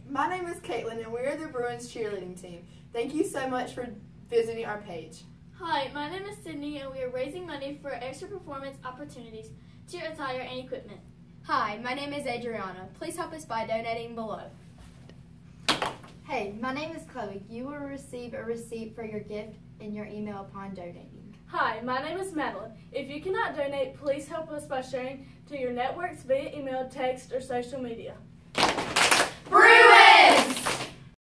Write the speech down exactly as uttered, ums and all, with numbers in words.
My name is Caitlin, and we are the Bruins cheerleading team. Thank you so much for visiting our page. Hi, my name is Sydney, and we are raising money for extra performance opportunities, cheer attire, and equipment. Hi, my name is Adriana. Please help us by donating below. Hey, my name is Chloe. You will receive a receipt for your gift in your email upon donating. Hi, my name is Madeline. If you cannot donate, please help us by sharing to your networks via email, text, or social media. Bruins!